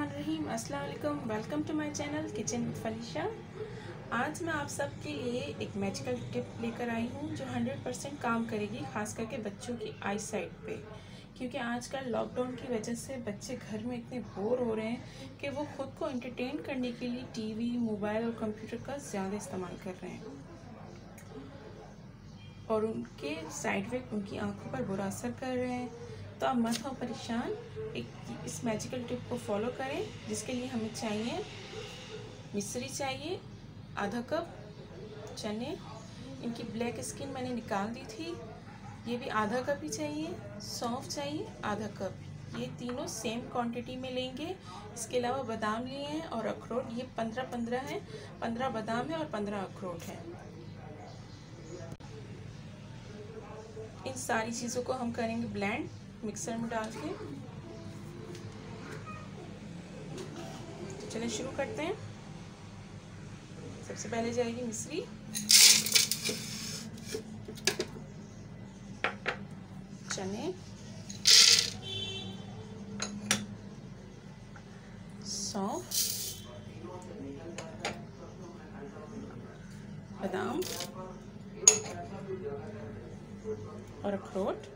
बिस्मिल्लाहिर्रहमानिर्रहीम। अस्सलाम वालेकुम। Welcome to my channel kitchen with Falisha. आज मैं आप सबके लिए एक मैजिकल टिप लेकर आई हूँ जो 100% काम करेगी, ख़ास करके बच्चों की आई साइट पे। क्योंकि आजकल लॉकडाउन की वजह से बच्चे घर में इतने बोर हो रहे हैं कि वो ख़ुद को एंटरटेन करने के लिए टीवी, मोबाइल और कंप्यूटर का ज़्यादा इस्तेमाल कर रहे हैं और उनके साइड इफेक्ट उनकी आंखों पर बुरा असर कर रहे हैं। तो आप मत हो परेशान, इस मैजिकल टिप को फॉलो करें, जिसके लिए हमें चाहिए मिश्री चाहिए आधा कप, चने, इनकी ब्लैक स्किन मैंने निकाल दी थी, ये भी आधा कप ही चाहिए। सौंफ चाहिए आधा कप, ये तीनों सेम क्वांटिटी में लेंगे। इसके अलावा बादाम लिए हैं और अखरोट, ये 15-15 हैं, 15 बादाम है और 15 अखरोट है। इन सारी चीज़ों को हम करेंगे ब्लेंड मिक्सर में डाल के। तो चलिए शुरू करते हैं। सबसे पहले जाएगी मिश्री, चने, सौंफ, बादाम और अखरोट।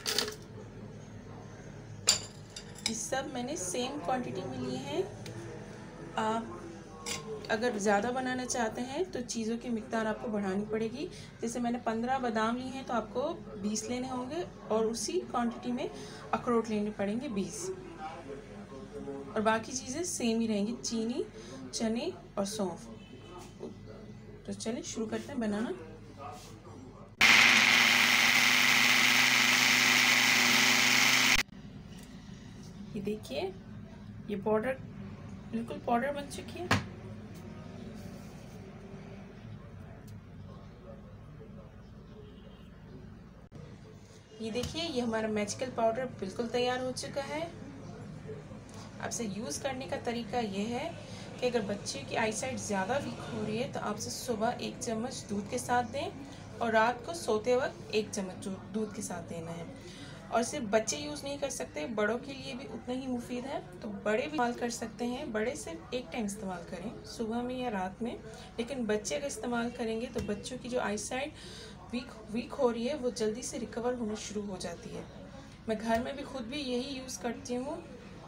ये सब मैंने सेम क्वांटिटी में लिए हैं। आप अगर ज़्यादा बनाना चाहते हैं तो चीज़ों की मिक़दार आपको बढ़ानी पड़ेगी। जैसे मैंने 15 बादाम लिए हैं तो आपको 20 लेने होंगे और उसी क्वांटिटी में अखरोट लेने पड़ेंगे 20, और बाकी चीज़ें सेम ही रहेंगी, चीनी, चने और सौंफ। तो चलिए शुरू करते हैं बनाना। ये देखिए, ये पाउडर बिल्कुल पाउडर बन चुकी है। ये देखिए, ये हमारा मैजिकल पाउडर बिल्कुल तैयार हो चुका है। अब से यूज़ करने का तरीका ये है कि अगर बच्चे की आई साइट ज़्यादा वीक हो रही है तो आपसे सुबह 1 चम्मच दूध के साथ दें और रात को सोते वक्त 1 चम्मच दूध के साथ देना है। और सिर्फ बच्चे यूज़ नहीं कर सकते, बड़ों के लिए भी उतना ही मुफीद है। तो बड़े भी इस्तेमाल कर सकते हैं। बड़े सिर्फ एक टाइम इस्तेमाल करें, सुबह में या रात में, लेकिन बच्चे अगर इस्तेमाल करेंगे तो बच्चों की जो आई साइट वीक हो रही है वो जल्दी से रिकवर होनी शुरू हो जाती है। मैं घर में भी खुद भी यही यूज़ करती हूँ।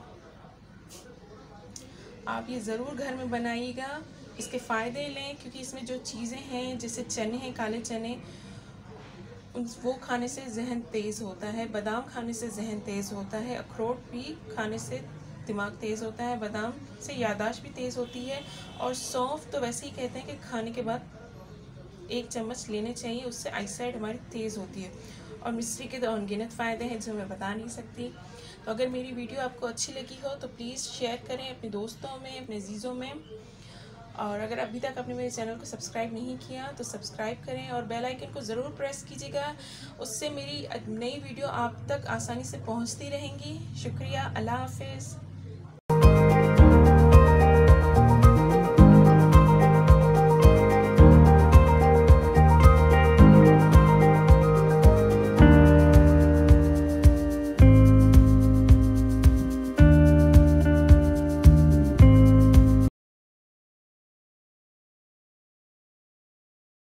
आप ये ज़रूर घर में बनाइएगा, इसके फ़ायदे लें, क्योंकि इसमें जो चीज़ें हैं जैसे चने हैं, काले चने, वो खाने से जहन तेज़ होता है, बादाम खाने से जहन तेज़ होता है, अखरोट भी खाने से दिमाग तेज़ होता है, बादाम से याददाश्त भी तेज़ होती है, और सौंफ तो वैसे ही कहते हैं कि खाने के बाद 1 चम्मच लेने चाहिए, उससे आई साइट हमारी तेज़ होती है। और मिश्री के तो अनगिनत फ़ायदे हैं जो मैं बता नहीं सकती। तो अगर मेरी वीडियो आपको अच्छी लगी हो तो प्लीज़ शेयर करें अपने दोस्तों में, अपने अजीज़ों में, और अगर अभी तक आपने मेरे चैनल को सब्सक्राइब नहीं किया तो सब्सक्राइब करें और बेल आइकन को ज़रूर प्रेस कीजिएगा। उससे मेरी नई वीडियो आप तक आसानी से पहुंचती रहेंगी। शुक्रिया। अल्लाह हाफ़िज़।